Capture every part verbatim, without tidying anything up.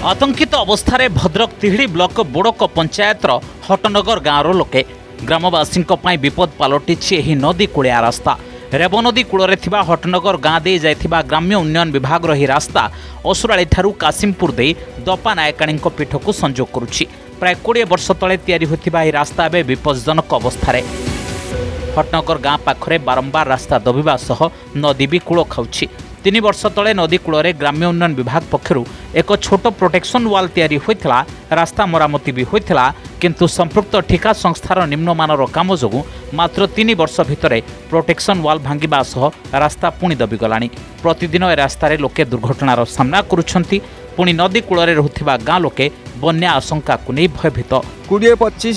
आतंकित अवस्था भद्रक तिहिड़ी ब्लॉक बोड़क पंचायतर हटनगर गाँवर लोके ग्रामवासी विपद पलटि नदी कूलिया रास्ता रेब नदी कूल हटनगर गाँ दे जाइथिबा ग्राम्य उन्नयन विभाग ही रास्ता असुराली ठारू कासिमपुर दे दपा नायकाणी पीठ को संजोग करुछि। प्राय कोड़े वर्ष तले तैयारी होइथिबा रास्ता एवं विपज्जनक अवस्था हटनगर गाँ पाखरे बारंबार रास्ता दबिबा सह नदी भी कूल खाउछि। तीन वर्ष तले नदी कूल ग्राम्य उन्नयन विभाग पक्षरु एक छोट प्रोटेक्शन वाल तैयारी होइथिला। रास्ता मरामती भी होइथिला, किंतु संपृक्त ठिका संस्थार निम्नमानर काम जोगु मात्र तीन वर्ष भितर प्रोटेक्शन वाल भांगिबा सह रास्ता पुणी दबिगलाणी। प्रतिदिन ए रास्तार लोके दुर्घटनार सामना करुछंती। पुणी नदी कूल रहुथिबा गाँ लोके बन्या आशंका को नहीं भयभीत। कोड़े पचीस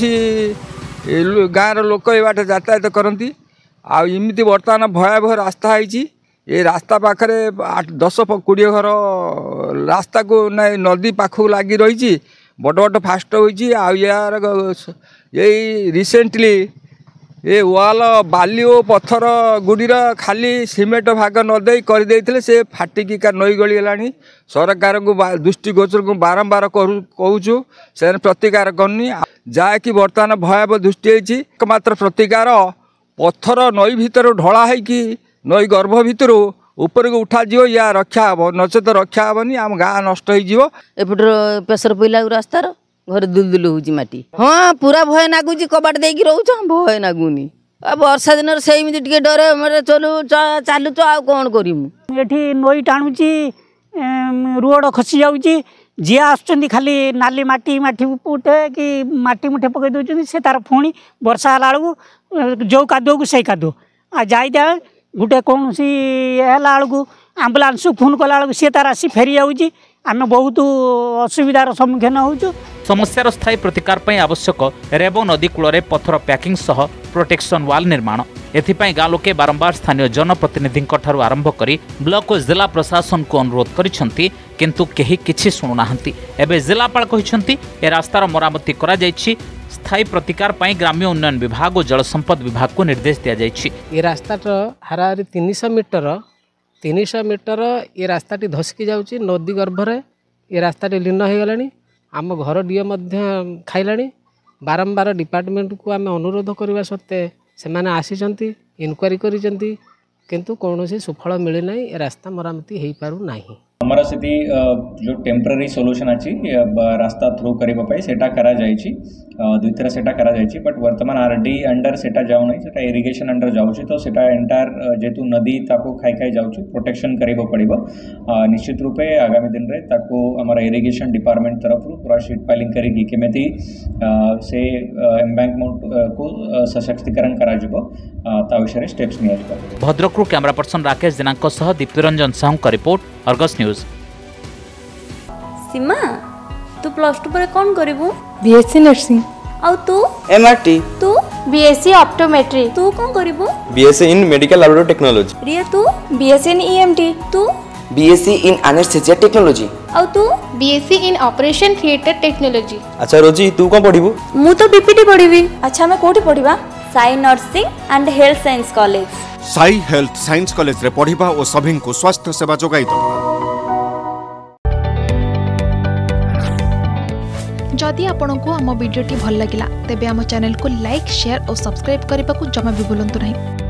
गाँव लोक ये बाट यातायात करती आमती बर्तमान भयावह रास्ता है। ये रास्ता पाखरे आठ दस कोड़े घर रास्ता को नदी पाखक लगी रही बड़ बड़ फास्ट होती यार यही रिसेंटली ये वाल बाली और पत्थर गुड़ीर खाली सीमेंट भाग नदे करदे से फाटिकी का नई गली है। सरकार को दृष्टिगोचर को बारंबार कहूँ से प्रतिकार करनी जहाँकि बर्तमान भयावह दृष्टि होती। एकमात्र प्रतिकार पत्थर नई भितर ढला है कि नई गर्भ भितर ऊपर को उठा जीव या रक्षा हम नचेत रक्षा हेनी आम गाँ नष्ट होपट प्रेसर पड़ा रास्तार घर दुलदुल हो माटी। हाँ पूरा भय नागुच कबाट देकी रोच भय नागुनी वर्षा दिन से डर मेरे चलू चालू आ कौन करूँ ये नई टाणुची रोड खसी जाऊँगी जी आसुँच खाली नाली माटी माटी मुठे कि माटी मुठे पकई दौरान से तार पुणी वर्षा बेलू जो कादुआ को से कादुआ आ जाई जाए गोटे कौन सी है बेलू आम्बुलांस फोन कला बेलू सी तार आसी फेरी जाऊँगी आम बहुत असुविधार सम्मुखीन होचु। समस्यार स्थायी प्रतिकार पई आवश्यक रेब नदी कूल पत्थर पैकिंग सह प्रोटेक्शन वाल निर्माण। एथिपाई गाँ लोके बारंबार स्थानीय जनप्रतिनिधि आरंभ करी ब्लॉक और जिला प्रशासन को अनुरोध करिसेंती, किंतु केही किछि सुनुनाहांती। एबे जिलापाल कहिसेंती ए रास्तार मरामती करा जायछि। स्थायी प्रतिकार पई ग्राम्य उन्नयन विभाग और जल संपद विभाग को निर्देश दिया जायछि। ए रास्ता हाराहारी तीन सौ मीटर तीन सौ मीटर ये रास्ताटी धसकी जाऊँगी नदी गर्भरे ये रास्ताटी लीन हो गलानी। आम घर डीए खाइला बारंबार डिपार्टमेंट को आम अनुरोध करने सत्वे से मैंने आसी इनक्वारी करिसेंती, किंतु कौन सुफल मिलना ये रास्ता मरामती हो पारु नाही। हमारा स्थिति जो टेम्पररी सोल्यूशन अच्छी रास्ता थ्रू करने सेटा करा जाइछि दुई थर सेटा करा जाइछि बट वर्तमान आरडी अंडर सेटा जाऊ नहीं सेटा इरिगेशन अंडर जाउछि तो सेटा एंटायर जेतु नदी ताको खाई खाई जाउछि प्रोटेक्शन करिबो पड़िबो। निश्चित रूपे आगामी दिन रे ताको हमारा इरिगेशन डिपार्टमेंट तरफ पूरा शीट फाइलिंग करिकी केमेति से एम्बैंकमेंट को सशक्तिकरण करा जिवो ता विषय स्टेप्स निया जिवो। भद्रक कैमरा पर्सन राकेश जेनाको सह दीप्तिरंजन साहू का रिपोर्ट, अर्गस न्यूज। सीमा तू प्लस टू पर कौन करिवु? BSc nursing. और तू? एमआरटी। तू? BSc optometry. तू कौन करिवु? BSc in medical laboratory technology. Riya तू? BSc in EMT. तू? BSc in anaesthesia technology. और तू? BSc in operation theatre technology. अच्छा रोजी तू कौन पढ़िबु? मु तो बीपीटी पढ़िबी। अच्छा मैं कोठी पढ़िबा? Sai nursing and health science college. Sai health science college रे पढ़िबा और सभी को स्वास्थ्य सेवा जोगाई दबा। जदि आपंक आम भिडी भल लगा तेब आम चैनल को लाइक शेयर और सब्सक्राइब करने को जमा भी भूलु नहीं।